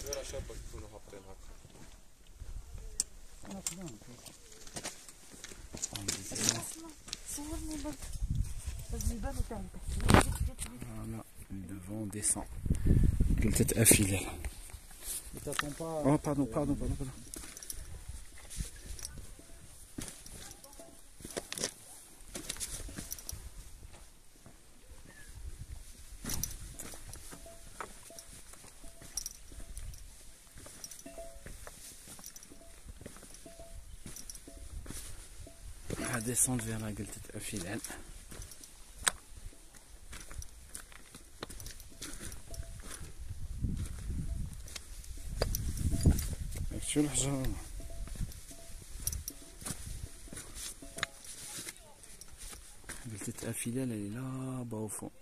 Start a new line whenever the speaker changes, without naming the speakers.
غير شابك يكونوا هابطين هكا.
صورني برك الجبال تاع
Voilà, le vent descend. قلت affilée. Oh pardon. On va descendre vers la gueule de Afilal. شو الحجارة؟ قلت Afilal elle est là-bas au fond.